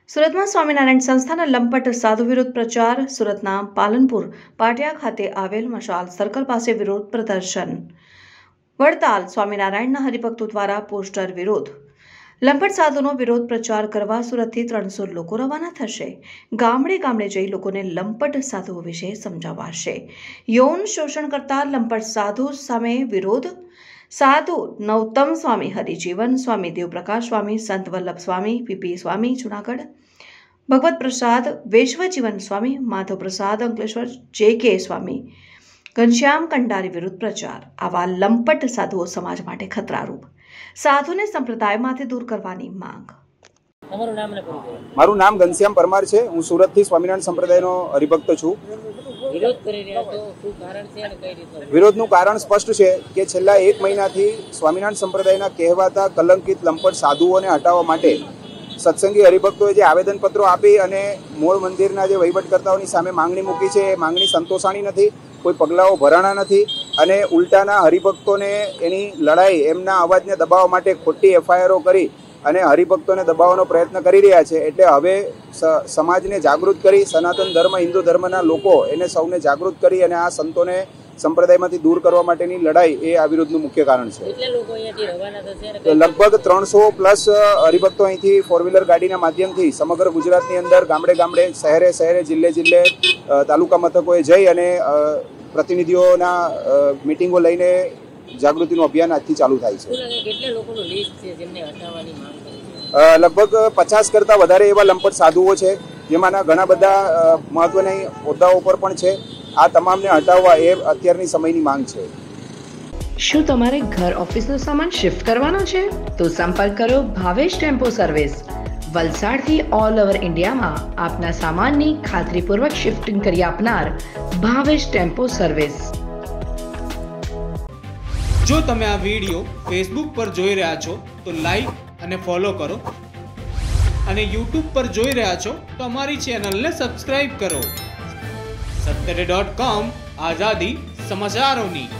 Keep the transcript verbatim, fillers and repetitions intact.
સુરતમાં સ્વામિનારાયણ સંસ્થાના લંપટ સાધુ વિરોધ પ્રચાર. સુરતના પાલનપુર પાટિયા ખાતે આવેલ મશાલ સર્કલ પાસે વિરોધ પ્રદર્શન. વડતાલ સ્વામિનારાયણના હરિભક્તો દ્વારા પોસ્ટર વિરોધ. લંપટ સાધુનો વિરોધ પ્રચાર કરવા સુરતથી ત્રણસો લોકો રવાના થશે. ગામડે ગામડે જઈ લોકોને લંપટ સાધુઓ વિશે સમજાવાશે. યૌન શોષણ કરતા લંપટ સાધુ સામે વિરોધ. સાધુ નૌતમ સ્વામી, હરિજીવન સ્વામી, દેવપ્રકાશ સ્વામી, સંત વલ્લભ સ્વામી, પીપી સ્વામી જુનાગઢ, ભગવત પ્રસાદ વૈશ્વજીવન સ્વામી, માધવ પ્રસાદ અંકલેશ્વર, જે કે સ્વામી, ઘનશ્યામ કંડારી વિરુદ્ધ પ્રચાર. આવા લંપટ સાધુઓ સમાજ માટે ખતરારૂપ. સાધુને સંપ્રદાયમાંથી દૂર કરવાની માંગ. મારું નામ ઘનશ્યામ પરમાર છે. હું સુરતથી સ્વામિનારાયણ સંપ્રદાયનો હરિભક્ત છું. વિરોધનું કારણ સ્પષ્ટ છે કે છેલ્લા એક મહિનાથી સ્વામિનારાયણ સંપ્રદાયના કહેવાતા કલંકિત લંપટ સાધુઓને હટાવવા માટે સત્સંગી હરિભક્તોએ જે આવેદનપત્રો આપી અને મૂળ મંદિરના જે વહીવટકર્તાઓની સામે માંગણી મૂકી છે, એ માંગણી સંતોષાણી નથી, કોઈ પગલાઓ ભરાણા નથી અને ઉલટાના હરિભક્તોને એની લડાઈ, એમના અવાજને દબાવવા માટે ખોટી એફઆઈઆરો કરી અને હરિભક્તોને દબાવવાનો પ્રયત્ન કરી રહ્યા છે. એટલે હવે સમાજને જાગૃત કરી, સનાતન ધર્મ, હિન્દુ ધર્મના લોકો એને સૌને જાગૃત કરી અને આ સંતોને સંપ્રદાયમાંથી દૂર કરવા માટેની લડાઈ એ આ વિરોધનું મુખ્ય કારણ છે. લગભગ ત્રણસો પ્લસ હરિભક્તો અહીંથી ફોર વ્હીલર ગાડીના માધ્યમથી સમગ્ર ગુજરાતની અંદર ગામડે ગામડે, શહેરે શહેરે, જિલ્લે જિલ્લે, તાલુકા મથકોએ જઈ અને પ્રતિનિધિઓના મિટિંગો લઈને જાગૃતિનું અભિયાન આજથી ચાલુ થાય છે. લગભગ પચાસ કરતા વધારે એવા લંપટ સાધુઓ છે, જેમાંના ઘણા બધા મહત્વના હોદ્દાઓ પર પણ છે. આ તમામને હટાવવા એ અત્યારની સમયની માંગ છે. શું તમારે ઘર ઓફિસનો સામાન શિફ્ટ કરવાનો છે? તો સંપર્ક કરો ભાવેશ ટેમ્પો સર્વિસ. વલસાડથી ઓલ ઓવર ઇન્ડિયામાં આપના સામાનની ખાતરીપૂર્વક શિફ્ટિંગ કરી આપનાર ભાવેશ ટેમ્પો સર્વિસ. જો તમે આ વિડીયો ફેસબુક પર જોઈ રહ્યા છો તો લાઈક અને ફોલો કરો, અને યુટ્યુબ પર જોઈ રહ્યા છો તો અમારી ચેનલને સબસ્ક્રાઇબ કરો. સત્તરે ડોટ કોમ, આઝાદી સમાચારોની.